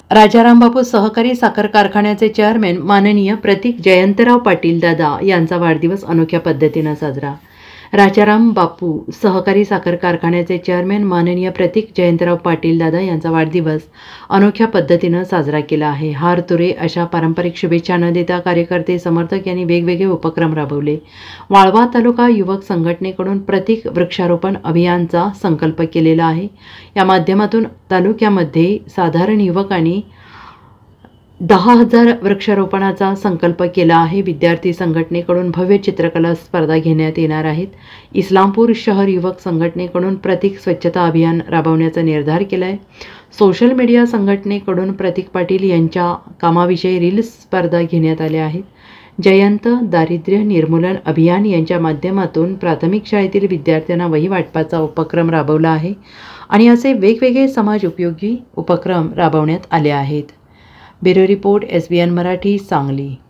राजाराम बापू सहकारी साखर कारखान्याचे चेअरमॅन माननीय प्रतीक जयंतराव पाटील दादा यांचा वाढदिवस अनोख्या पद्धतीने साजरा। राजाराम बापू सहकारी साखर कारखान्याचे चेअरमॅन माननीय प्रतीक जयंतराव पाटील दादा यांचा वाढदिवस अनोख्या पद्धतीने साजरा केला आहे। हार तुरे अशा पारंपरिक शुभेच्छा न देता कार्यकर्ते समर्थक यांनी वेगवेगळे उपक्रम राबवले। वाळवा तालुका युवक संघटनेकडून प्रतीक वृक्षारोपण अभियानचा संकल्प केलेला आहे। या माध्यमातून तालुक्यामध्ये साधारण युवकांनी 10,000 वृक्षारोपणाचा संकल्प केला आहे। विद्यार्थी संघटनेकडून भव्य चित्रकला स्पर्धा घेण्यात येणार आहेत। इस्लामपूर शहर युवक संघटनेकडून प्रतीक स्वच्छता अभियान राबवण्याचा निर्धार केला आहे। सोशल मीडिया संघटनेकडून प्रतीक पाटील यांच्या कामाविषयी रील्स स्पर्धा घेण्यात आल्या आहेत। जयंत दारिद्र्य निर्मूलन अभियान यांच्या माध्यमातून प्राथमिक शाळेतील विद्यार्थ्यांना वही वाटपाचा उपक्रम राबवला आहे आणि असे वेगवेगळे समाज उपयोगी उपक्रम राबवण्यात आले आहेत। Bureau report SBN Marathi Sangli.